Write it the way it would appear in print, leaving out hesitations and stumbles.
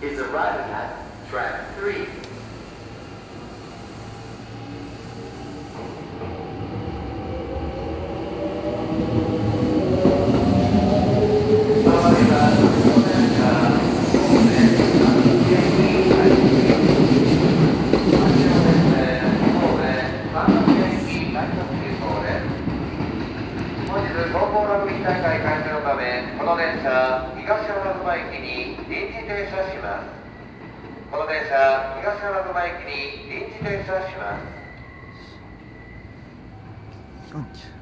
is arriving at track 3. 大会開始のため、この電車、東原沼駅に臨時停車します。この電車、東原沼駅に臨時停車します。